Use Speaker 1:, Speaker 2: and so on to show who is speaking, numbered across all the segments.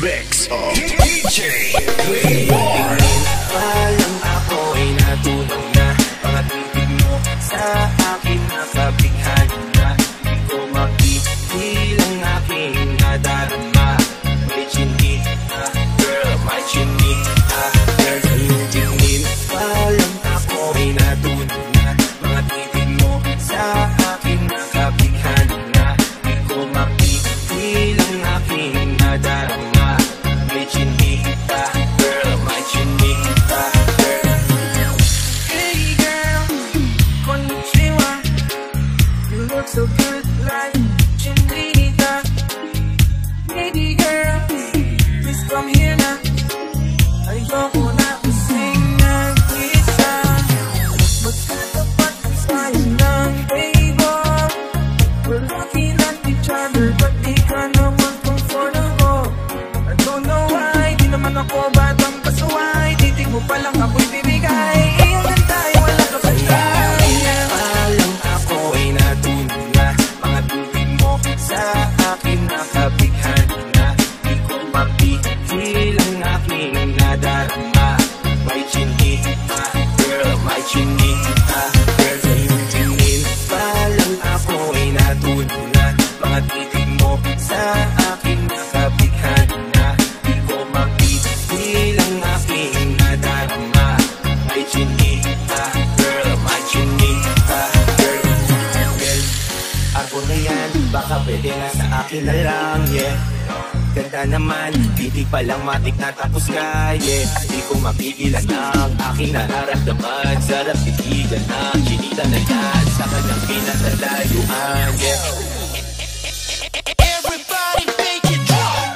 Speaker 1: mix of DJ Leon.
Speaker 2: Alam ako ay natulog na, mga tibig mo sa akin nakabighan na. Hindi ko mapitil ang aking nadarama. May chinita, girl, may chinita, girl, sa iyong tingin. Alam ako ay natulog na, mga tibig mo sa akin nakabighan na. Hindi ko mapitil ang aking nadarama. May chinita, girl, may chinita, girl. Hey girl, konnichiwa. You look so good like chinita. Baby girl, please come here now. Ayoko na kasing nag-isa. Magkatapat tayo ng table. We're looking at each other, but di ka naman comfortable. I don't know why, di naman ako batang pasaway. Titig mo palang ako'y bibigay. Iyan tayo, wala ka pa yan. Alam ako ay natulog na, mga tubig mo sa akin nakabighan na. Di ko mapitil ang aking nadarama. May chinita, girl, may chinita, girl, sa iyong tingin. Alam ako ay natulog na, mga titig mo sa akin nakabighan na. Di ko mapitil ang aking nadarama. May chinita, girl, may chinita, girl. Girl, ako na yan, baka pwede na sa akin na lang, yeah. Ganda naman, titig pa lang matik na tapos ka, yeah. Di ko mapigilan ang aking nararamdaman. Sarap titigan ang chinita na yan sa kanyang pinatalayuan, yeah. Everybody make it drop.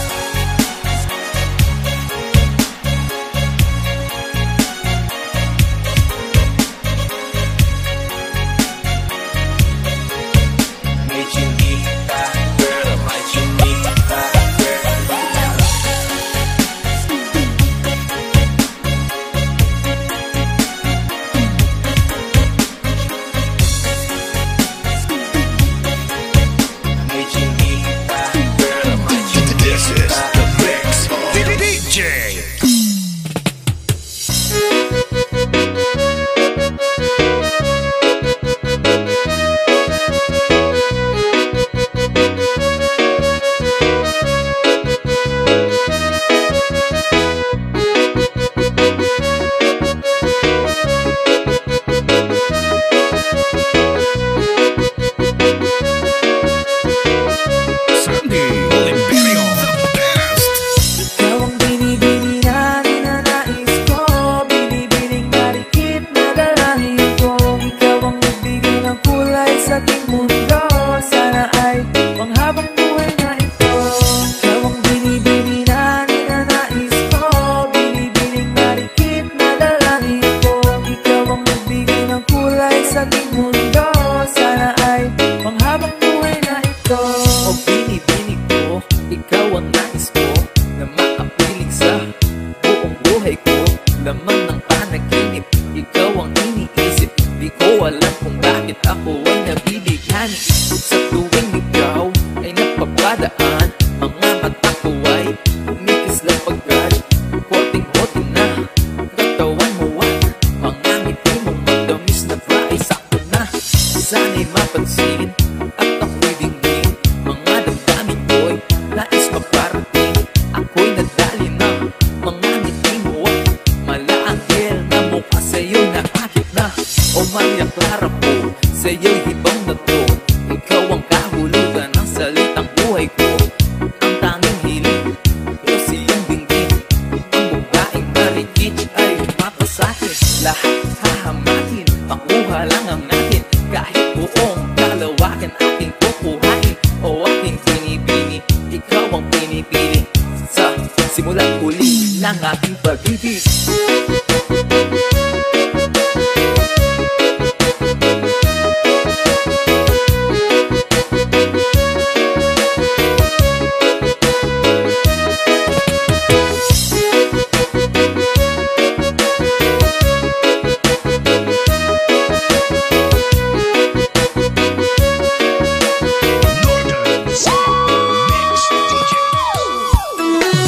Speaker 2: May chinita, girl, may chinita, girl. May chinita, girl, may chinita.
Speaker 1: This is the mix of DJ. Sandy Oliverio, the best.
Speaker 2: Ikaw ang binibini na ninanais ko, binibining marikit na dalahin ko. Ikaw ang nagbigay ng kulay sa ating mundo, sana ay panghabang buhay na ito. Ikaw ang binibini na ninanais ko, binibining marikit na dalahin ko. Ikaw ang nagbigay ng kulay sa ating mundo, sana ay panghabang buhay na ito. O binibini ko, ikaw ang nais ko, na makapiling sa buong buhay ko. Laman ng panaginip, ikaw ang iniisip. Di ko alam kung bakit ako ay nabibigyan. Sa tuwing ikaw ay napapadaan, mga mata ko ay kumikislang pagkat korting-korting na katawan mo at mga ngiti mong matamis na fries. Sakto na, sana'y mapansin at ako'y dingin. Mga damdamin ko'y nais maparating. Ako'y nadali na mga ngiti mo at malaanghel na mukha sa'yo na akit na. O Maria Clara po, sa'yo'y hibang na to. Ikaw ang kahulugan ng salitang buhay ko. Ang tanging hiling, Diyos iyong dinggin. Ang babaeng maligit ay mapasakin. Lahat hahamakin, makuha lang ang akin. Kahit buong kalawakan aking kukuhain. O aking pinipili, ikaw ang pinipili. Sa simulang huli ng aking pag-ibig.
Speaker 1: Northern Soul Mix DJ.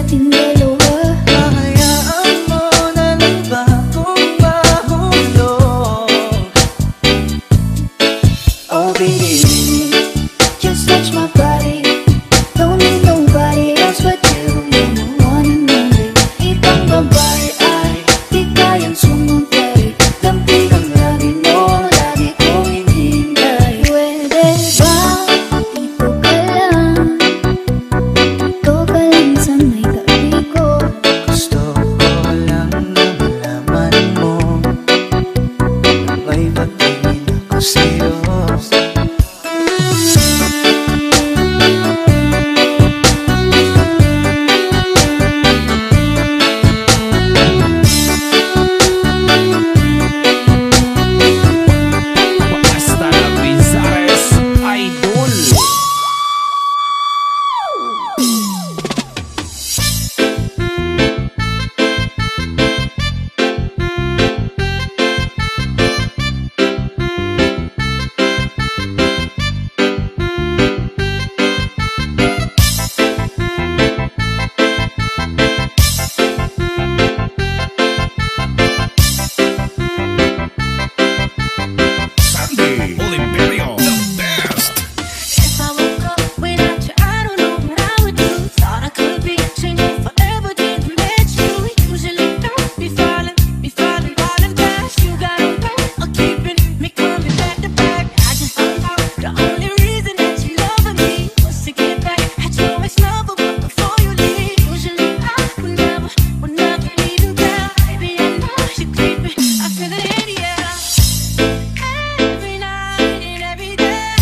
Speaker 3: nating dalawa.
Speaker 2: Hahayaan mo na lang ba kung mahulog?
Speaker 3: Oh baby, just touch my body. Don't need nobody else but you. You're the one and only. Ibang babae ay di kayang sumuntay. Dampi kang lagi mo, lagi kong hinihintay. Pwede ba dito ka lang? Ikaw ka lang sa may tabi ko.
Speaker 2: Gusto ko lang na malaman mo na may pagtingin ako sa'yo.
Speaker 1: Hasta la Bizares Idol. Sandy Oliverio, the best.
Speaker 3: If I woke up without you, I don't know what I would do. Thought I could be changing forever, didn't met you. Usually don't be falling fast. You got a way of keeping me coming back to back. I just don't know, the only reason that you loving me was to get back at your ex-lover, but before you leave, usually I would never even tell. Baby, I know you're creeping, I feel it in the air. Every night and every day,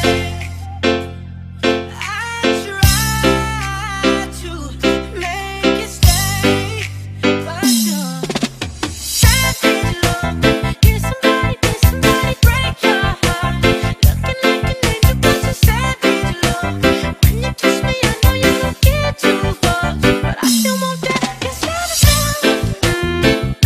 Speaker 3: I try to make you stay, but you're savage love. Did somebody break your heart? Looking like an angel, but you're savage love. When you kiss me, I know you don't get too far, but I still want that. You're savage love.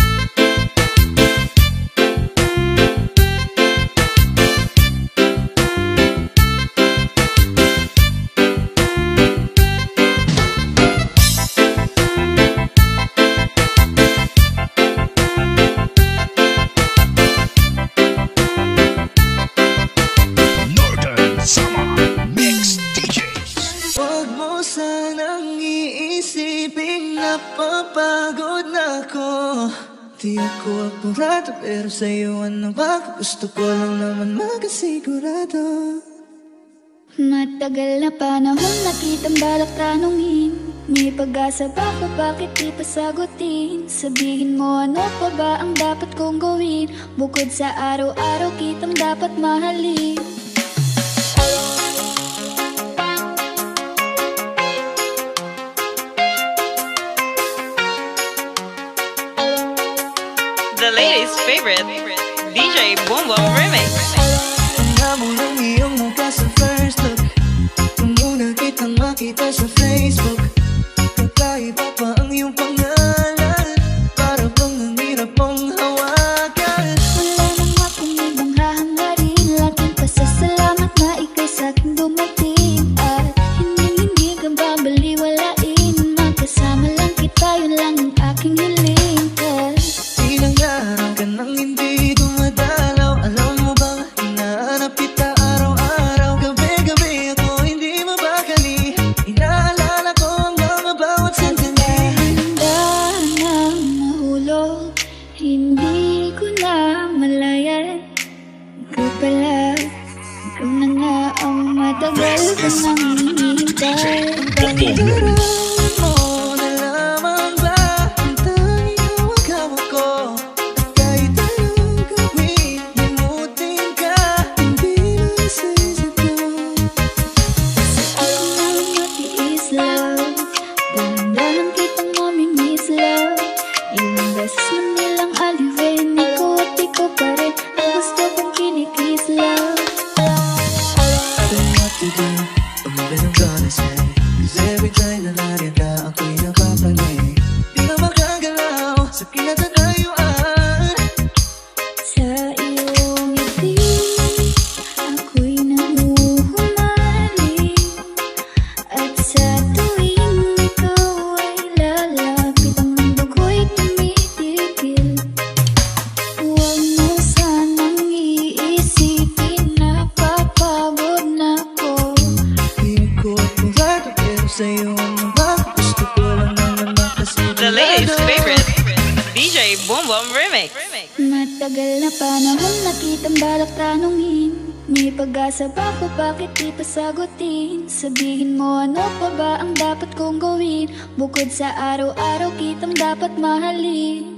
Speaker 1: Northern Summer Mix DJs.
Speaker 2: Huwag mo sanang iisipin napapagod na ako. Di ako apurado pero sa'yo ano ba? Gusto ko lang naman makasigurado.
Speaker 3: Matagal na panahon nakitang balak tanungin. May pag-asa ba ko, bakit di pa sagutin? Sabihin mo ano pa ba ang dapat kong gawin? Bukod sa araw-araw kitang dapat mahalin.
Speaker 4: The ladies' favorite, DJ Boom Boom Remix.
Speaker 2: Tanda mo lang iyong mukha sa first look. Nung muna kitang makita sa Facebook, kakaiba pa ang iyong pangalan. Para bang ang hirap mong hawakan.
Speaker 3: Wala nang akong ibang hahangarin. Laging pasasalamat na ika'y sa'king dumating. At hindi ka babaliwalain. Magkasama lang kita, yun lang ang aking hiling.
Speaker 2: Ilang araw ka nang hindi dumadalaw. Alam mo bang hinahanap kita araw-araw? Gabi-gabi ako hindi mabakali. Inaalala ko ang mga bawat sandali.
Speaker 3: Handa nang mahulog, hindi ko na malayan. Ikaw pala, ikaw na nga ang matagal ko nang hinihintay.
Speaker 2: Nararamdaman mo na lamang ba ang tanging hawak ko? At kahit anong gawin, limutin ka, hindi na sa isip ko.
Speaker 3: Alam mo matiis love, dahan-dahan kitang mamimiss love. Ilang beses man nilang aliwin, ikaw at ikaw pa rin ang gusto kong kinikiss love.
Speaker 2: I don't know what to do, or even I'm gonna say. 'Cause every time na narita ako'y napapanig. Di na makagalaw sa kinatatayuan.
Speaker 3: Sa iyong ngiti, ako'y nahuhumali. At sa tuwing ikaw ay
Speaker 5: sa'yo ano ba? Gusto ko lang naman
Speaker 4: The latest favorite, DJ Boom Boom Remix.
Speaker 6: Matagal na panahon na kitang balak tanungin. May pag-asa ba ko, bakit di pa sagutin? Sabihin mo ano pa ba ang dapat kong gawin? Bukod sa araw-araw kitang dapat mahalin.